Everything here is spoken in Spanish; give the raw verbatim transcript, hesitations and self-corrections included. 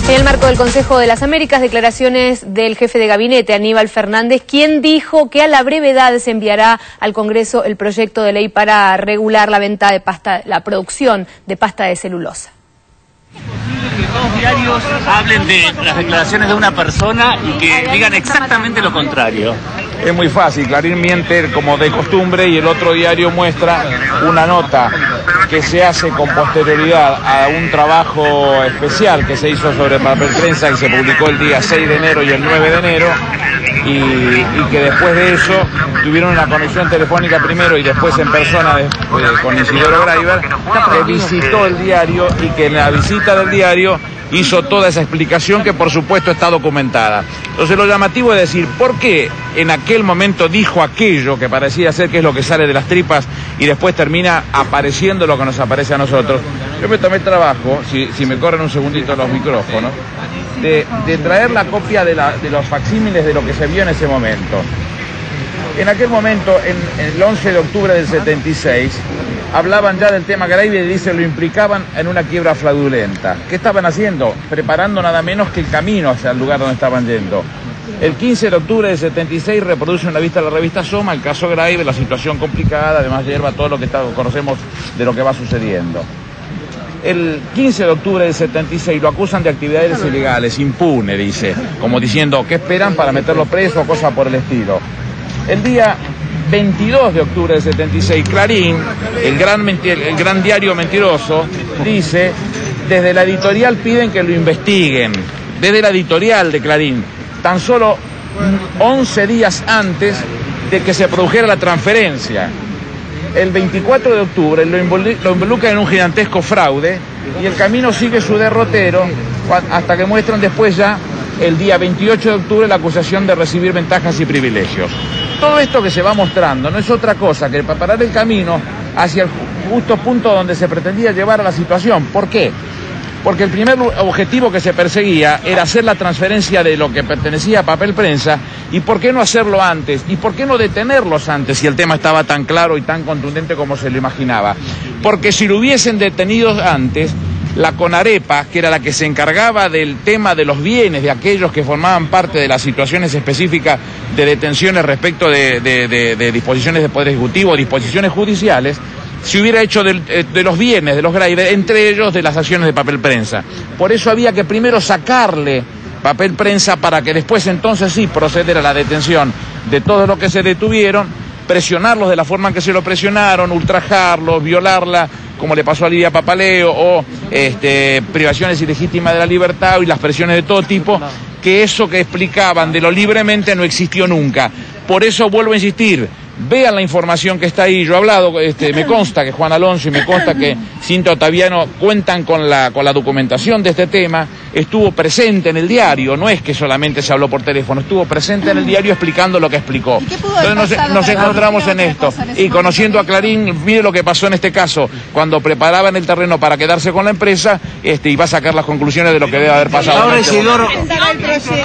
En el marco del Consejo de las Américas, declaraciones del jefe de gabinete, Aníbal Fernández, quien dijo que a la brevedad se enviará al Congreso el proyecto de ley para regular la venta de pasta, la producción de pasta de celulosa. Que dos diarios hablen de las declaraciones de una persona y que digan exactamente lo contrario. Es muy fácil, Clarín miente como de costumbre y el otro diario muestra una nota que se hace con posterioridad a un trabajo especial que se hizo sobre papel prensa y se publicó el día seis de enero y el nueve de enero y, y que después de eso tuvieron una conexión telefónica primero y después en persona de, de, con Isidoro Graiber, que visitó el diario y que en la visita del diario hizo toda esa explicación que por supuesto está documentada. Entonces lo llamativo es decir, ¿por qué en aquel momento dijo aquello que parecía ser que es lo que sale de las tripas y después termina apareciendo lo que nos aparece a nosotros? Yo me tomé el trabajo, si, si me corren un segundito los micrófonos, de, de traer la copia de, la, de los facsímiles de lo que se vio en ese momento. En aquel momento, en, en el once de octubre del setenta y seis, hablaban ya del tema Graiber y dice, lo implicaban en una quiebra fraudulenta. ¿Qué estaban haciendo? Preparando nada menos que el camino hacia el lugar donde estaban yendo. El quince de octubre del setenta y seis reproduce una vista de la revista Soma, el caso Graiber, la situación complicada, además hierva todo lo que está, conocemos de lo que va sucediendo. El quince de octubre del setenta y seis lo acusan de actividades ilegales, impune, dice, como diciendo, ¿qué esperan para meterlo preso o cosas por el estilo? El día veintidós de octubre del setenta y seis, Clarín, el gran, el gran diario mentiroso, dice, desde la editorial piden que lo investiguen, desde la editorial de Clarín, tan solo once días antes de que se produjera la transferencia. El veinticuatro de octubre lo involucran en un gigantesco fraude y el camino sigue su derrotero hasta que muestran después ya, el día veintiocho de octubre, la acusación de recibir ventajas y privilegios. Todo esto que se va mostrando no es otra cosa que preparar el camino hacia el justo punto donde se pretendía llevar a la situación. ¿Por qué? Porque el primer objetivo que se perseguía era hacer la transferencia de lo que pertenecía a papel prensa, y ¿por qué no hacerlo antes? ¿Y por qué no detenerlos antes si el tema estaba tan claro y tan contundente como se lo imaginaba? Porque si lo hubiesen detenido antes, la CONAREPA, que era la que se encargaba del tema de los bienes de aquellos que formaban parte de las situaciones específicas de detenciones respecto de, de, de, de disposiciones de Poder Ejecutivo, disposiciones judiciales, se hubiera hecho de, de los bienes de los Graiber, entre ellos de las acciones de papel prensa. Por eso había que primero sacarle papel prensa para que después entonces sí proceder a la detención de todos los que se detuvieron, presionarlos de la forma en que se lo presionaron, ultrajarlos, violarla, como le pasó a Lidia Papaleo, o este, privaciones ilegítimas de la libertad y las presiones de todo tipo, que eso que explicaban de lo libremente no existió nunca. Por eso vuelvo a insistir, vean la información que está ahí. Yo he hablado, este, me consta que Juan Alonso y me consta que Cintia Ottaviano cuentan con la, con la documentación de este tema, estuvo presente en el diario, no es que solamente se habló por teléfono, estuvo presente en el diario explicando lo que explicó. Entonces nos, nos encontramos en esto, y conociendo a Clarín, mire lo que pasó en este caso, cuando preparaban el terreno para quedarse con la empresa, este, y va a sacar las conclusiones de lo que debe haber pasado. Ahora, Isidoro.